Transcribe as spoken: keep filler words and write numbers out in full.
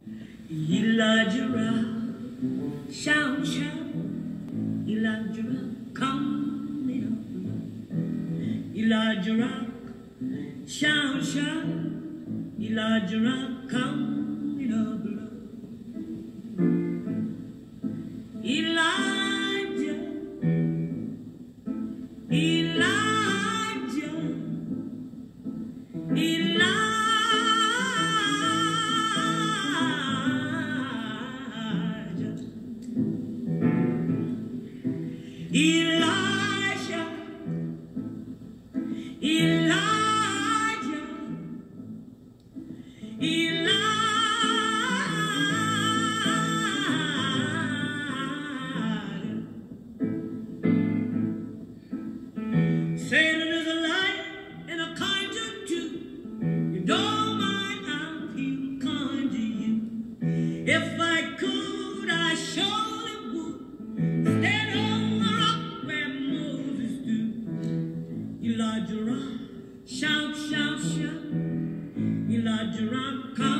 Elijah rock, shout, shout. Elijah rock, coming up. Elijah rock, shout, shout. Elijah rock, coming up. Elijah, Elijah, Elijah. Elijah, Elijah, Elijah. Satan is a liar and a conjure too. You don't mind, I'll feel kind to you. If I could, I surely would stand on the rock where Moses stood. Elijah rock, shout, shout, shout. Elijah rock,